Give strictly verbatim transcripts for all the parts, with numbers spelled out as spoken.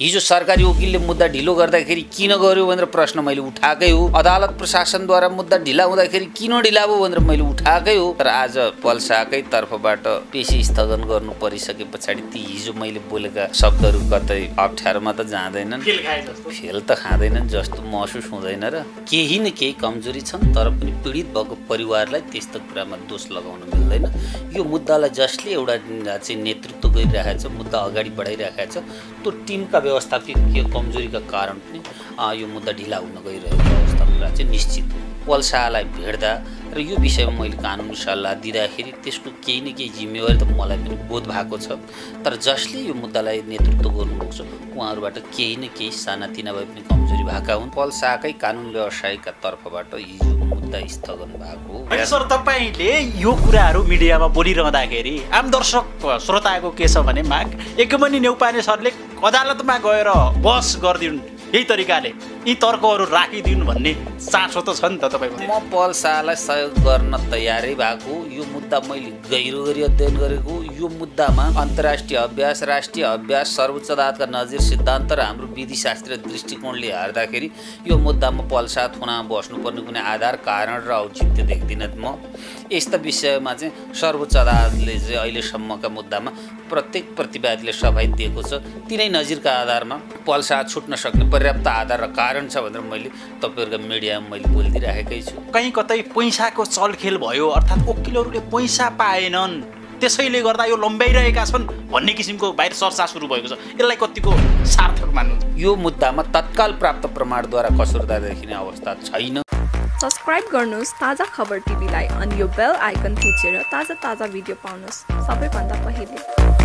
हिजो सरकारी वकिलले मुद्दा ढिलो गर्दाखेरि किन गर्यो भनेर प्रश्न मैले उठाएकै हो। अदालत प्रशासनद्वारा मुद्दा ढिला हुँदाखेरि किन ढिला भयो भनेर मैले उठाएकै हो। तर आज पल्साकै तर्फबाट पेशी स्थगन गर्नु परिसके पछाडि ती हिजो मैले बोलेका शब्दहरू कतै अप्ठ्यारोमा त जाँदैनन्, फेल त खाँदैनन् जस्तो महसुस हुँदैन र केही न केही कमजोरी छन्। तर पनि पीडित भएको परिवारलाई त्यस्तो कुरामा दोष लगाउन मिल्दैन। यो मुद्दालाई जसले एउटा चाहिँ नेतृत्व गरिरहेको छ, मुद्दा अगाडि बढाइरहेको छ, त्यो टिमका व्यवस्थापकीय कमजोरीका कारण पनि यो मुद्दा ढिला हुन गइरहेको अवस्था कुरा चाहिँ निश्चित हो। पल्सालाई भेट्दा र यो विषयमा मैले कानुनी सल्लाह दिँदाखेरि त्यसको केही न केही जिम्मेवारी त मलाई पनि बोध भएको छ। तर जसले यो मुद्दालाई नेतृत्व गर्नुभएको छ उहाँहरूबाट केही न केही सानातिना भए पनि कमजोरी भएका हुन्। पल्साकै कानुन व्यवसायका तर्फबाट हिजो मुद्दा स्थगन भएको हो। सर, तपाईँले यो कुराहरू मिडियामा बोलिरहँदाखेरि आम दर्शक श्रोताको के छ भने माग एकमनी नेउपाने सरले अदालतमा गएर बस गरिदिउन्, यही तरिकाले यी तर्कहरू राखिदिउन् भन्ने चासो त छ नि त तपाईँको। म पल्सालाई सहयोग गर्न तयारै भएको। यो मुद्दा मैले गहिरो गरी अध्ययन गरेको। यो मुद्दामा अन्तर्राष्ट्रिय अभ्यास, राष्ट्रिय अभ्यास, सर्वोच्च अदालतका नजिर सिद्धान्त र हाम्रो विधिशास्त्रीय दृष्टिकोणले हेर्दाखेरि यो मुद्दामा पल्सा थुनामा बस्नुपर्ने कुनै आधार, कारण र औचित्य देख्दिनँ म। यस्ता विषयमा चाहिँ सर्वोच्च अदालतले चाहिँ अहिलेसम्मका मुद्दामा प्रत्येक प्रतिवादीले सफाई दिएको छ। तिनै नजिरका आधारमा पल्सा छुट्न सक्ने पर्याप्त आधार र कारण छ भनेर मैले तपाईँहरूका मिडियामा मैले बोलिदिइराखेकै छु। कहीँ कतै पैसाको चलखेल भयो, अर्थात् वकिलहरूले पैसा पाएनन्, त्यसैले गर्दा यो लम्ब्याइरहेका छन् भन्ने किसिमको बाहिर चर्चा सुरु भएको छ। यसलाई कतिको सार्थक मान्नुहुन्छ? यो मुद्दामा तत्काल प्राप्त प्रमाणद्वारा कसुरदार देखिने अवस्था छैन। सब्सक्राइब गर्नुहोस् ताजा खबर टिभीलाई अनि यो बेल आइकन थिचेर ताजा ताजा भिडियो पाउनुहोस् सबैभन्दा पहिले।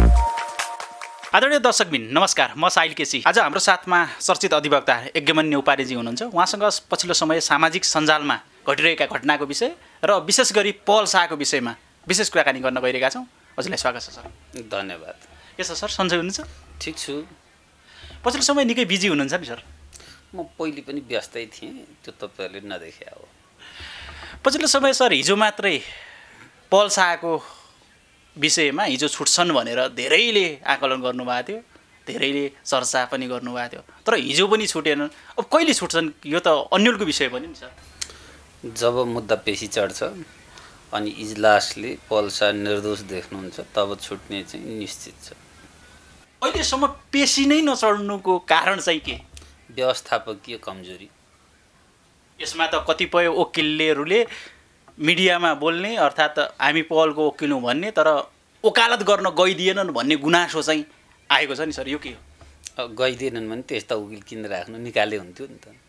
आदरणीय दर्शकबिन नमस्कार, म साहिल केसी। आज हाम्रो साथमा चर्चित अधिवक्ता यज्ञमनी नेउपानेजी हुनुहुन्छ। उहाँसँग पछिल्लो समय सामाजिक सञ्जालमा घटिरहेका घटनाको विषय र विशेष गरी पल्साको विषयमा विशेष कुराकानी गर्न गइरहेका छौँ। हजुरलाई स्वागत छ सर। धन्यवाद। के छ सर, सन्चै हुनुहुन्छ? ठिक छु। पछिल्लो समय निकै बिजी हुनुहुन्छ नि सर? म पहिले पनि व्यस्तै थिएँ, त्यो तपाईँहरूले नदेखे हो। पछिल्लो समय सर हिजो मात्रै पल्साको विषयमा हिजो छुट्छन् भनेर धेरैले आकलन गर्नुभएको थियो, धेरैले चर्चा पनि गर्नुभएको थियो। तर हिजो पनि छुटेनन्, अब कहिले छुट्छन् यो त अन्यलको विषय पनि नि सर। जब मुद्दा पेशी चढ्छ अनि इजलासले पल्सा निर्दोष देख्नुहुन्छ तब छुट्ने चाहिँ निश्चित छ। अहिलेसम्म पेशी नै नचढ्नुको कारण चाहिँ के? व्यवस्थापकीय कमजोरी। यसमा त कतिपय वकिलहरूले मिडियामा बोल्ने, अर्थात् हामी पहलको वकिल हौँ भन्ने, तर वकालत गर्न गइदिएनन् भन्ने गुनासो चाहिँ आएको छ नि सर, यो के हो? गइदिएनन् भने त्यस्ता वकिल किन राख्नु, निकाले हुन्थ्यो नि त।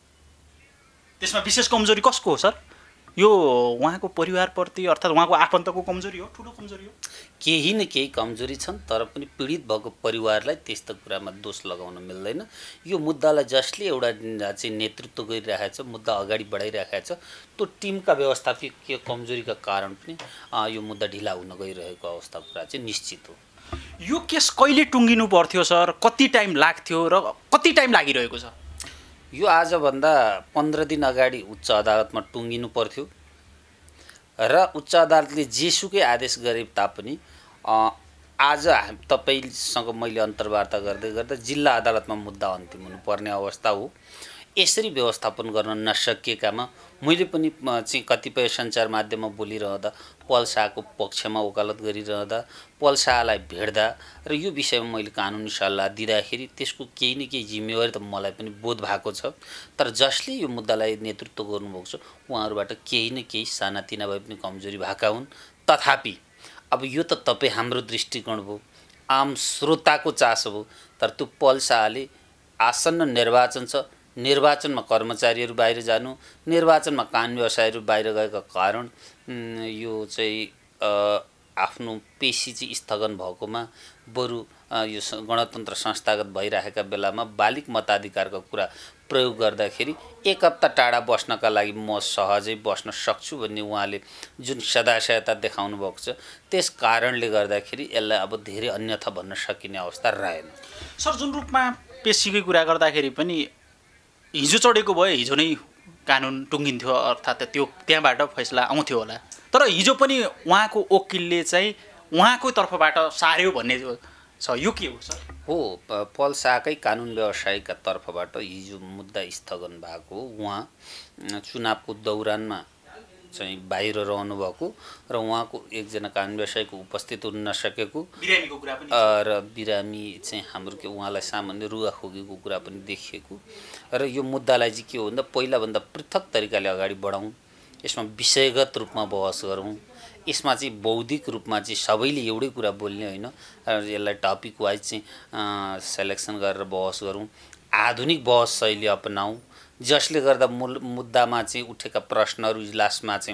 त्यसमा विशेष कमजोरी कसको हो सर? यो उहाँको परिवारप्रति, अर्थात् उहाँको आफन्तको कमजोरी हो, ठुलो कमजोरी हो? केही न केही कमजोरी छन्। तर पनि पीडित भएको परिवारलाई त्यस्तो कुरामा दोष लगाउन मिल्दैन। यो मुद्दालाई जसले एउटा चाहिँ नेतृत्व गरिरहेको छ, मुद्दा अगाडि बढाइरहेको छ, त्यो टिमका व्यवस्थापकीय कमजोरीका कारण पनि यो मुद्दा ढिला हुन गइरहेको अवस्था कुरा चाहिँ निश्चित हो। यो केस कहिले टुङ्गिनु पर्थ्यो सर? कति टाइम लाग्थ्यो र कति टाइम लागिरहेको छ? यो आजभन्दा पन्ध्र दिन अगाडि उच्च अदालतमा टुङ्गिनु पर्थ्यो र उच्च अदालतले जेसुकै आदेश गरे तापनि आज तपाईँसँग मैले अन्तर्वार्ता गर्दै गर्दा जिल्ला अदालतमा मुद्दा अन्तिम हुनुपर्ने अवस्था हो। यसरी व्यवस्थापन गर्न नसकिएकामा मैले पनि चाहिँ कतिपय सञ्चार माध्यममा बोलिरहँदा, पल्साको पक्षमा वकालत गरिरहँदा, पल्सालाई भेट्दा र यो विषयमा मैले कानुनी सल्लाह दिँदाखेरि त्यसको केही न केही जिम्मेवारी त मलाई पनि बोध भएको छ। तर जसले यो मुद्दालाई नेतृत्व गर्नुभएको छ उहाँहरूबाट केही न केही सानातिना भए पनि कमजोरी भएका हुन्। तथापि अब यो त तपाईँ हाम्रो दृष्टिकोण भयो, आम श्रोताको चासो भयो। तर त्यो पल्साले आसन्न निर्वाचन छ, निर्वाचनमा कर्मचारीहरू बाहिर जानु, निर्वाचनमा कानुन व्यवसायीहरू बाहिर गएका कारण यो चाहिँ आफ्नो पेशी चाहिँ स्थगन भएकोमा बरु यो गणतन्त्र संस्थागत भइरहेका बेलामा बालिक मताधिकारको कुरा प्रयोग गर्दाखेरि एक हप्ता टाढा बस्नका लागि म सहजै बस्न सक्छु भन्ने उहाँले जुन सदाशयता देखाउनु भएको छ, त्यस कारणले गर्दाखेरि यसलाई अब धेरै अन्यथा भन्न सकिने अवस्था रहेन। सर, जुन रूपमा पेशीकै कुरा गर्दाखेरि पनि हिजो चढेको भए हिजो नै कानुन टुङ्गिन्थ्यो, अर्थात् त्यो त्यहाँबाट फैसला आउँथ्यो होला। तर हिजो पनि उहाँको वकिलले चाहिँ उहाँको तर्फबाट सार्यो भन्ने छ यो के हो सर? हो पल शाहकै कानुन व्यवसायीका तर्फबाट हिजो मुद्दा स्थगन भएको हो। उहाँ चुनावको दौरानमा चाहिँ बाहिर रहनुभएको र उहाँको एकजना कानुन व्यवसायीको उपस्थित हुन नसकेको बिरामीको कुरा पनि र बिरामी चाहिँ हाम्रो के उहाँलाई सामान्य रुगाखोकीको कुरा पनि देखिएको र यो मुद्दालाई चाहिँ के हो भन्दा पहिलाभन्दा पृथक तरिकाले अगाडि बढाउँ, यसमा विषयगत रूपमा बहस गरौँ, यसमा चाहिँ बौद्धिक रूपमा चाहिँ सबैले एउटै कुरा बोल्ने होइन, यसलाई टपिक वाइज चाहिँ सेलेक्सन गरेर बहस गरौँ, आधुनिक बहस शैली अपनाऊँ जसले गर्दा मूल मुद्दामा चाहिँ उठेका प्रश्नहरू इजलासमा चाहिँ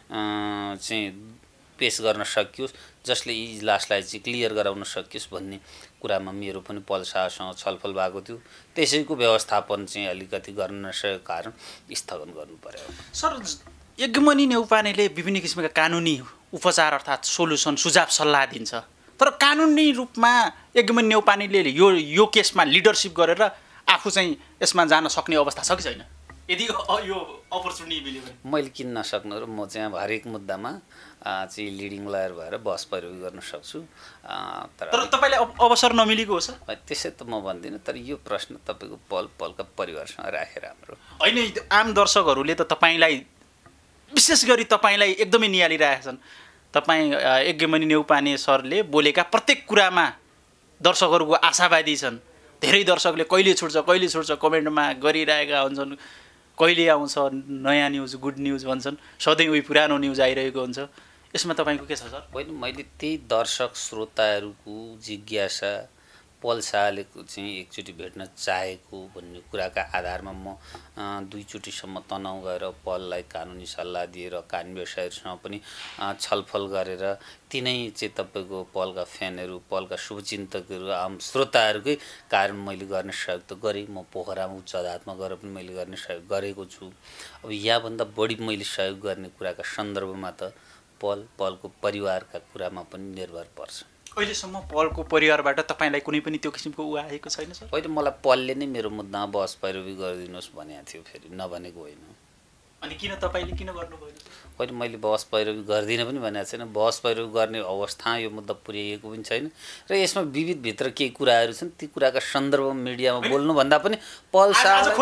चाहिँ पेश गर्न सकियोस्, जसले इजलासलाई चाहिँ क्लियर गराउन सकियोस् भन्ने कुरामा मेरो पनि पल शाहसँग छलफल भएको थियो। त्यसैको व्यवस्थापन चाहिँ अलिकति गर्न नसकेको कारण स्थगन गर्नु पर्यो। सर यज्ञमणि नेउपानेले विभिन्न किसिमका कानुनी उपचार अर्थात् सोल्युसन सुझाव सल्लाह दिन्छ, तर कानुनी रूपमा यज्ञमणि नेउपानेले यो यो केसमा लिडरसिप गरेर आफू चाहिँ यसमा जान सक्ने अवस्था छ कि छैन? यदि यो अपर्च्युनिटी मिल्यो भने मैले किन नसक्नु र म चाहिँ हरेक मुद्दामा चाहिँ लिडिङ लयर भएर बहस पैरवी गर्न सक्छु। तर तर तपाईँलाई अवसर नमिलेको हो सर? त्यसै त म भन्दिनँ, तर यो प्रश्न तपाईँको पल पलका परिवारसँग राखेर हाम्रो होइन। आम दर्शकहरूले त तपाईँलाई विशेष गरी तपाईँलाई एकदमै निहालिरहेका छन्। तपाईँ यज्ञमणि नेउपाने सरले बोलेका प्रत्येक कुरामा दर्शकहरूको आशावादी छन्। धेरै दर्शकले कहिले छुट्छ कहिले छुट्छ कमेन्टमा गरिरहेका हुन्छन्, कहिले आउँछ नयाँ न्युज गुड न्युज भन्छन्, सधैँ उही पुरानो न्युज आइरहेको हुन्छ। यसमा तपाईँको के छ सर? होइन, मैले त्यही दर्शक श्रोताहरूको जिज्ञासा पल शाहले चाहिँ एकचोटि भेट्न चाहेको भन्ने कुराका आधारमा म दुईचोटिसम्म तनाउ गएर पललाई कानुनी सल्लाह दिएर कानुनी व्यवसायीहरूसँग पनि छलफल गरेर तिनै चाहिँ तपाईँको पलका फ्यानहरू पलका शुभचिन्तकहरू आम श्रोताहरूकै कारण मैले गर्ने सहयोग त गरेँ। म पोखरामा उच्च अदालतमा गएर पनि मैले गर्ने सहयोग गरेको छु। अब यहाँभन्दा बढी मैले सहयोग गर्ने कुराका सन्दर्भमा त पल पलको परिवारका कुरामा पनि निर्भर पर्छ। अहिलेसम्म पलको परिवारबाट तपाईँलाई कुनै पनि त्यो किसिमको ऊ आएको छैन सर? होइन, मलाई पलले नै मेरो मुद्दामा बहस पैरवी गरिदिनुहोस् भनेको थियो, फेरि नभनेको होइन। अनि किन तपाईँले किन गर्नुभयो? होइन, मैले बहस पैरवी गर्दिनँ पनि भनेको छैन। बहस पैरवी गर्ने अवस्था यो मुद्दा पुर्याइएको पनि छैन र यसमा विविधभित्र केही कुराहरू छन्, ती कुराका सन्दर्भमा मिडियामा बोल्नुभन्दा पनि पल शाह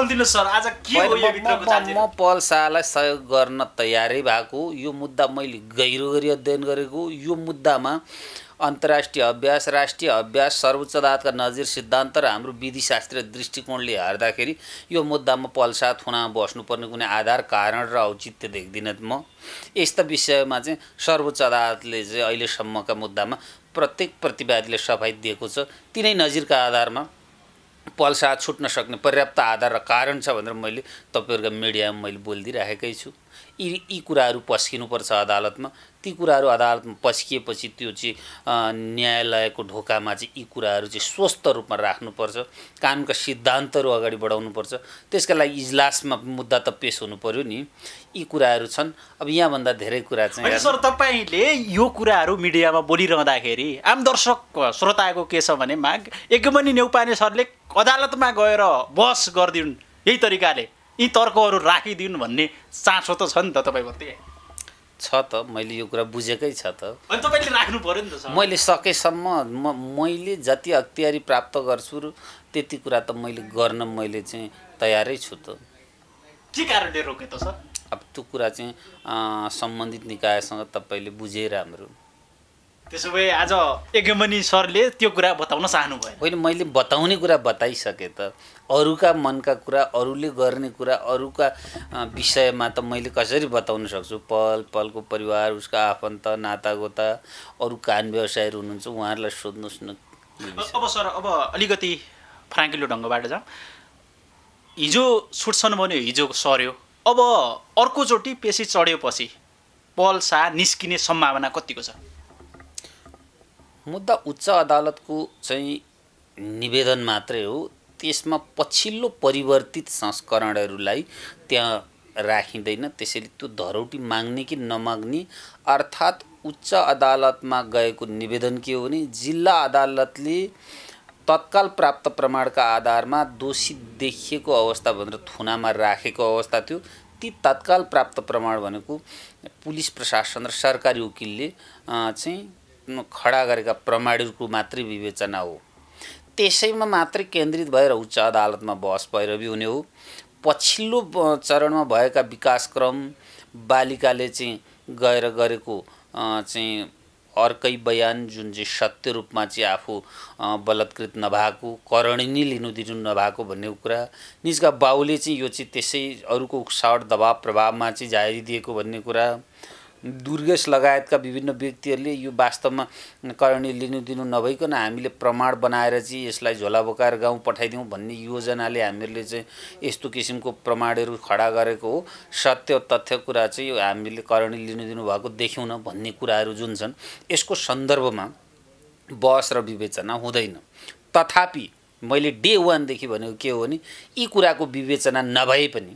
म पल शाहलाई सहयोग गर्न तयारै भएको। यो मुद्दा मैले गहिरो गरी अध्ययन गरेको। यो मुद्दामा अन्तर्राष्ट्रिय अभ्यास राष्ट्रिय अभ्यास सर्वोच्च अदालतका नजिर सिद्धान्त र हाम्रो विधिशास्त्रीय दृष्टिकोणले हेर्दाखेरि यो मुद्दामा पलसा थुनामा बस्नुपर्ने कुनै आधार कारण र औचित्य देख्दिनँ म। यस्ता विषयमा चाहिँ सर्वोच्च अदालतले चाहिँ अहिलेसम्मका मुद्दामा प्रत्येक प्रतिवादीले सफाई दिएको छ। तिनै नजिरका आधारमा पलसा छुट्न सक्ने पर्याप्त आधार र कारण छ भनेर मैले तपाईँहरूका मिडियामा मैले बोलिदिइराखेकै छु। यी यी कुराहरू पस्किनुपर्छ अदालतमा। ती कुराहरू अदालतमा पस्किएपछि त्यो चाहिँ न्यायालयको ढोकामा चाहिँ यी कुराहरू चाहिँ स्वस्थ रूपमा राख्नुपर्छ, कानुनका सिद्धान्तहरू अगाडि बढाउनुपर्छ। त्यसका लागि इजलासमा मुद्दा त पेश हुनु पर्यो नि। यी कुराहरू छन्। अब यहाँभन्दा धेरै कुरा चाहिँ सर तपाईँले यो कुराहरू मिडियामा बोलिरहँदाखेरि आम दर्शक श्रोताको के छ भने माग यज्ञमणि नेउपाने सरले अदालतमा गएर बहस गरिदिउन्, यही तरिकाले यी तर्कहरू राखिदिउन् भन्ने चासो त छ नि त तपाईँ भन्दै छ त। मैले यो कुरा बुझेकै छ त। अनि तपाईँले राख्नु पर्यो नि त सर। मैले सकेसम्म म मैले जति अख्तियारी प्राप्त गर्छु र त्यति कुरा त मैले गर्न मैले चाहिँ तयारै छु त। के कारणले रोके त सर? अब त्यो कुरा चाहिँ सम्बन्धित निकायसँग तपाईँले बुझे राम्रो। त्यसो भए आज यज्ञमणि सरले त्यो कुरा बताउन चाहनु भयो? होइन, मैले बताउने कुरा बताइसकेँ त। अरूका मनका कुरा, अरूले गर्ने कुरा, अरूका विषयमा त मैले कसरी बताउन सक्छु? पल पलको परिवार, उसका आफन्त नातागोता, अरू कान व्यवसायीहरू हुनुहुन्छ, उहाँहरूलाई सोध्नुहोस् न। अब सर अब अलिकति फ्राङ्किलो ढङ्गबाट जाउँ। हिजो छुट्छन् भन्यो, हिजो सर्यो, अब अर्कोचोटि पेशी चढ्योपछि पल शाह निस्किने सम्भावना कतिको छ? मुद्दा उच्च अदालतको चाहिँ निवेदन मात्रै हो। त्यसमा पछिल्लो परिवर्तित संस्करणहरूलाई त्यहाँ राखिँदैन। त्यसैले त्यो धरौटी माग्ने कि नमाग्ने, अर्थात् उच्च अदालतमा गएको निवेदन के हो भने जिल्ला अदालतले तत्काल प्राप्त प्रमाणका आधारमा दोषी देखिएको अवस्था भनेर थुनामा राखेको अवस्था थियो। ती तत्काल प्राप्त प्रमाण भनेको पुलिस प्रशासन र सरकारी वकिलले चाहिँ खडा गरेका प्रमाणिकको मात्रै विवेचना हो। त्यसैमा मात्रै केन्द्रित भएर उच्च अदालतमा बहस पैरवी हुने हो। पछिल्लो चरणमा भएका विकासक्रम बालिकाले चाहिँ गएर गरेको चाहिँ अर्कै बयान जुन चाहिँ सत्य रूपमा चाहिँ आफू बलात्कृत नभएको करणी नै लिनु दिनु नभएको भन्ने कुरा, निजका बाउले चाहिँ यो चाहिँ त्यसै अरूको उक्साहट दबाव प्रभावमा चाहिँ जारी दिएको भन्ने कुरा, दुर्गेश लगायतका विभिन्न व्यक्तिहरूले यो वास्तवमा करणी लिनु दिनु नभइकन हामीले प्रमाण बनाएर चाहिँ यसलाई झोला बोकाएर गाउँ पठाइदिउँ भन्ने योजनाले हामीहरूले चाहिँ यस्तो किसिमको प्रमाणहरू खडा गरेको हो। सत्य तथ्य कुरा चाहिँ हामीले करणी लिनु दिनु भएको देख्यौँ न भन्ने कुराहरू जुन छन् यसको सन्दर्भमा बहस र विवेचना हुँदैन। तथापि मैले डे वानदेखि भनेको के हो भने यी कुराको विवेचना नभए पनि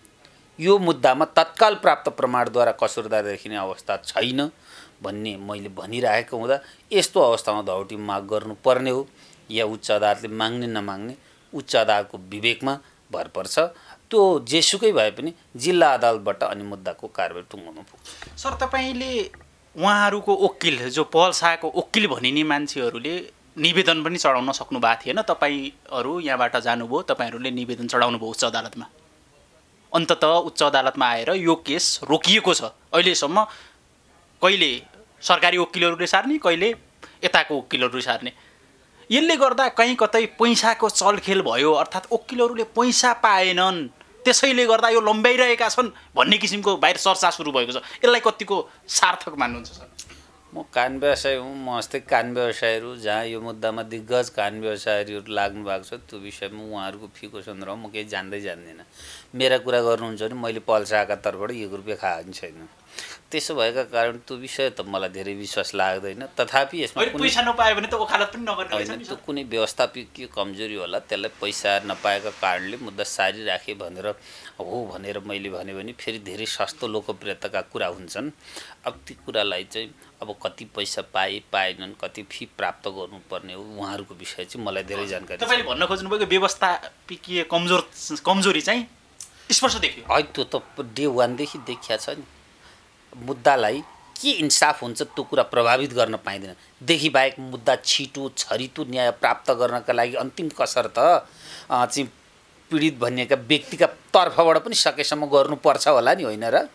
यो मुद्दामा तत्काल प्राप्त प्रमाणद्वारा कसुरदार देखिने अवस्था छैन भन्ने मैले भनिरहेको हुँदा यस्तो अवस्थामा धौटी माग गर्नुपर्ने हो या उच्च अदालतले माग्ने नमाग्ने उच्च अदालतको विवेकमा भर पर्छ। त्यो जेसुकै भए पनि जिल्ला अदालतबाट अनि मुद्दाको कारबाही टुङ्गाउनु पुग्छ। सर, तपाईँले उहाँहरूको वकिल जो पहल शाहको वकिल भनिने मान्छेहरूले निवेदन पनि चढाउन सक्नु भएको थिएन। तपाईँहरू यहाँबाट जानुभयो, तपाईँहरूले निवेदन चढाउनु भयो उच्च अदालतमा। अन्ततः उच्च अदालतमा आएर यो केस रोकिएको छ। अहिलेसम्म कहिले सरकारी वकिलहरूले सार्ने, कहिले यताको वकिलहरूले सार्ने। यसले गर्दा कहीँ कतै पैसाको चलखेल भयो, अर्थात् वकिलहरूले पैसा पाएनन् त्यसैले गर्दा यो लम्ब्याइरहेका छन् भन्ने किसिमको बाहिर चर्चा सुरु भएको छ। यसलाई कतिको सार्थक मान्नुहुन्छ सर? म कान व्यवसाय हुँ। म जस्तै कान व्यवसायहरू जहाँ यो मुद्दामा दिग्गज कान व्यवसायहरू लाग्नु भएको छ त्यो विषयमा उहाँहरूको फिको सन्दर्भमा म केही जान्दै जान्दिनँ। मेरा कुरा गर्नुहुन्छ भने मैले पहल शाहका तर्फबाट एक रुपियाँ खाएको छैन। त्यसो भएका कारण त्यो विषय त मलाई धेरै विश्वास लाग्दैन। तथापि यसमा पैसा नपायो भने त वकालत पनि नगर्ने होइन, त्यो कुनै व्यवस्थापकीय कमजोरी होला, त्यसलाई पैसा नपाएका कारणले मुद्दा सारिराखे भनेर हो भनेर मैले भने भने फेरि धेरै सस्तो लोकप्रियताका कुरा हुन्छन्। अब ती कुरालाई चाहिँ अब कति पैसा पाए पाएनन्, कति फी प्राप्त गर्नुपर्ने हो उहाँहरूको विषय चाहिँ मलाई धेरै जानकारी छ। तपाईँले भन्न खोज्नुभएको व्यवस्थापकीय कमजोर कमजोरी चाहिँ स्पष्ट देखियो। है त्यो त डे वानदेखि देखिया छ नि। मुद्दालाई के इन्साफ हुन्छ त्यो कुरा प्रभावित गर्न पाइँदैन। देखि बाहेक मुद्दा छिटो छरितो न्याय प्राप्त गर्नका लागि अन्तिम कसर त चाहिँ पीडित भनिएका व्यक्तिका तर्फबाट पनि सकेसम्म गर्नुपर्छ होला नि, होइन र?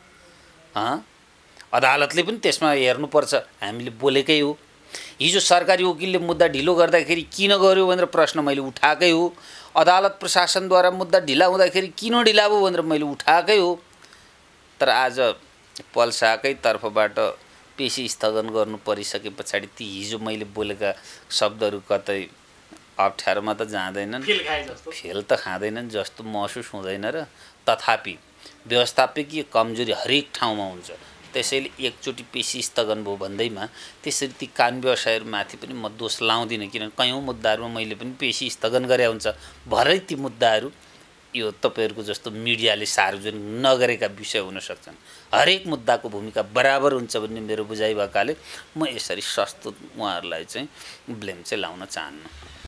अदालतले पनि त्यसमा हेर्नुपर्छ। हामीले बोलेकै हो। हिजो सरकारी वकिलले मुद्दा ढिलो गर्दाखेरि किन गर्यो भनेर प्रश्न मैले उठाएकै हो। अदालत प्रशासनद्वारा मुद्दा ढिला हुँदाखेरि किन ढिला भयो भनेर मैले उठाएकै हो। तर आज पहल शाहकै तर्फबाट पेशी स्थगन गर्नु परिसके पछाडि ती हिजो मैले बोलेका शब्दहरू कतै अप्ठ्यारोमा त जाँदैनन्, फेल त खाँदैनन् जस्तो महसुस हुँदैन र। तथापि व्यवस्थापकीय कमजोरी हरेक ठाउँमा हुन्छ। त्यसैले एकचोटि पेशी स्थगन भयो भन्दैमा त्यसरी ती कान व्यवसायहरूमाथि पनि म दोष लाउँदिनँ, किनभने कयौँ मुद्दाहरूमा मैले पनि पेशी स्थगन गरे हुन्छ। भरै ती मुद्दाहरू यो तपाईँहरूको जस्तो मिडियाले सार्वजनिक नगरेका विषय हुन सक्छन्। हरेक मुद्दाको भूमिका बराबर हुन्छ भन्ने मेरो बुझाइ भएकाले म यसरी सस्तो उहाँहरूलाई चाहिँ ब्लेम चाहिँ लाउन चाहन्न।